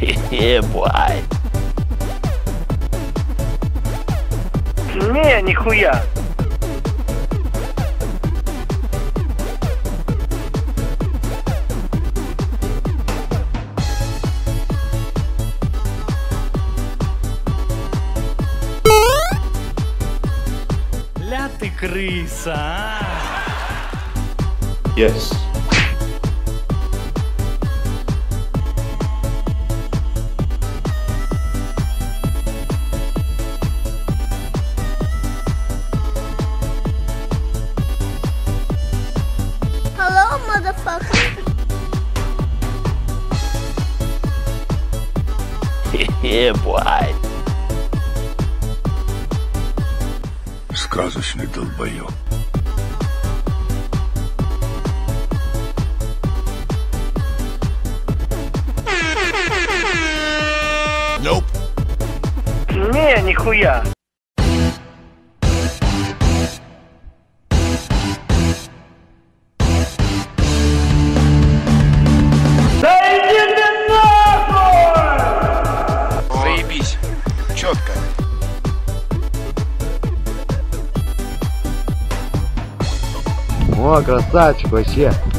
Ебать. Не, нихуя. Ля ты крыса, а? Yes. Hello, motherfucker. Ебать. Сказочный долбоёб. Nope. Не, нихуя. Да иди ты нахуй! Заебись. Четко. О, красавчик вообще.